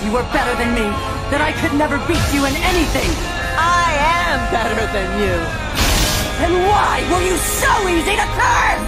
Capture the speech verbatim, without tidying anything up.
you were better than me, that I could never beat you in anything. I am better than you. Then why were you so easy to curb?